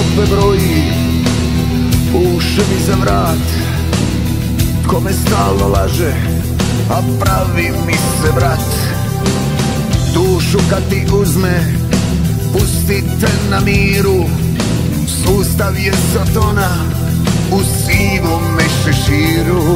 rupe broji, uše mi za vrat. Ko me stalno laže, a pravi mi se brat. Dušu kad ti uzme, pustite na miru. Sustav je satona u sivome šeširu.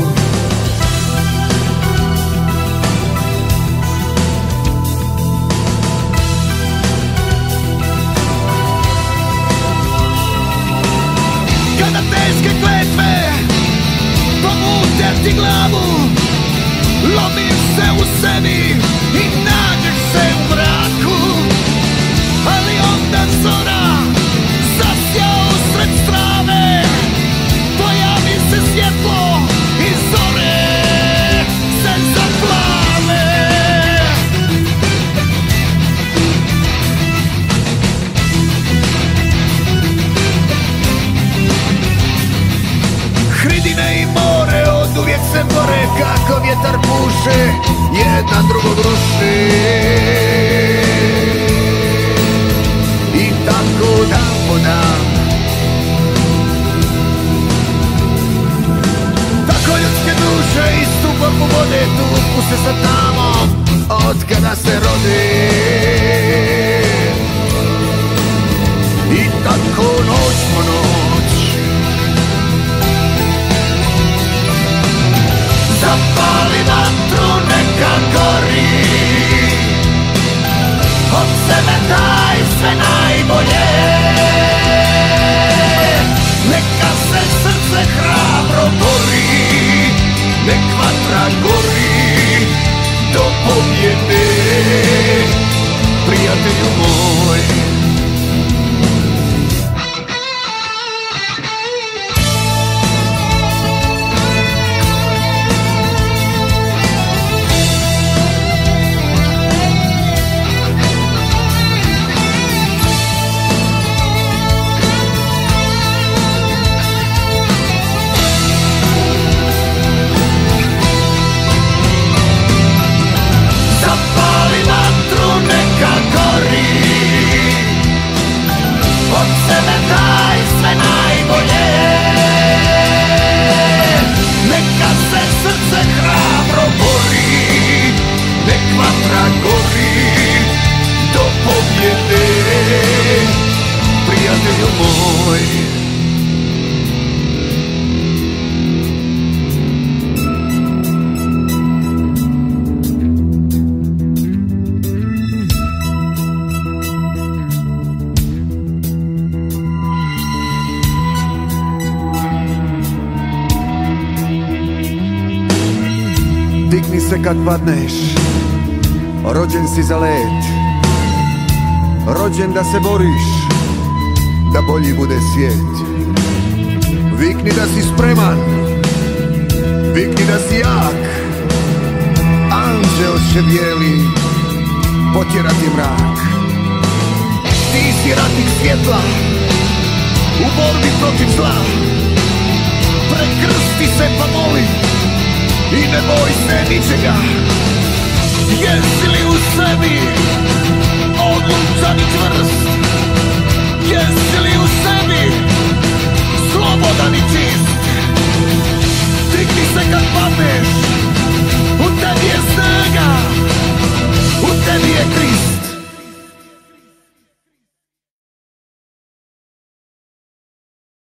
Kada teške kletve pomute ti glavu, lomiš se u sebi i nađeš se u mraku. Ali onda zora zasja usred strave, pojavi se svjetlo i zore se zaplave. Hridine i more oduvijek se bore, kako vjetar puše, jedan drugog ruši. I tako dan po dan, tako ljudske duše istu borbu vode, tuku se sa tamom od kada se rode. I tako noć po noć, zapali vatru, neka gori, od sebe daj sve najbolje. Neka se srce hrabro bori, nek vatra gori do pobjede, prijatelju moj. Digni se kad padneš, rođen si za let, rođen da se boriš, da bolji bude svijet. Vikni da si spreman, vikni da si jak, anđel će bijeli potjerati mrak. Ti si ratnik svjetla u borbi protiv zla, prekrsti se pa moli i ne boj se ničega. Jesi li u sebi odlučan i čvrst?